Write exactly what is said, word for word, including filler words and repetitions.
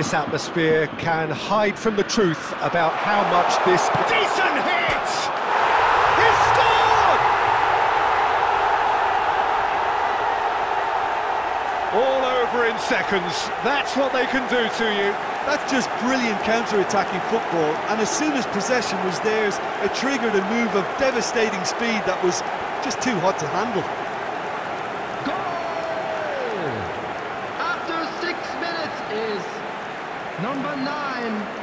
this atmosphere can hide from the truth about how much this... Decent hit! He scored! All over in seconds. That's what they can do to you. That's just brilliant counter-attacking football, and as soon as possession was theirs, it triggered a move of devastating speed that was just too hot to handle. Goal! After six minutes is number nine,